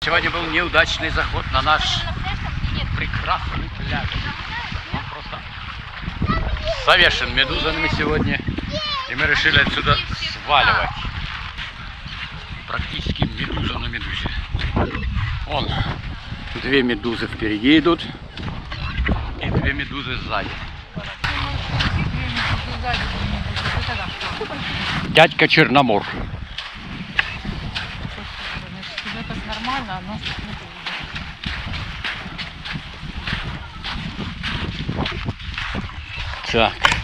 Сегодня был неудачный заход на наш прекрасный пляж. Он просто завешен медузами сегодня. И мы решили отсюда сваливать. Практически медуза на медузе. Вон, две медузы впереди идут. И две медузы сзади. Дядька Черномор. Нормально, но... Так.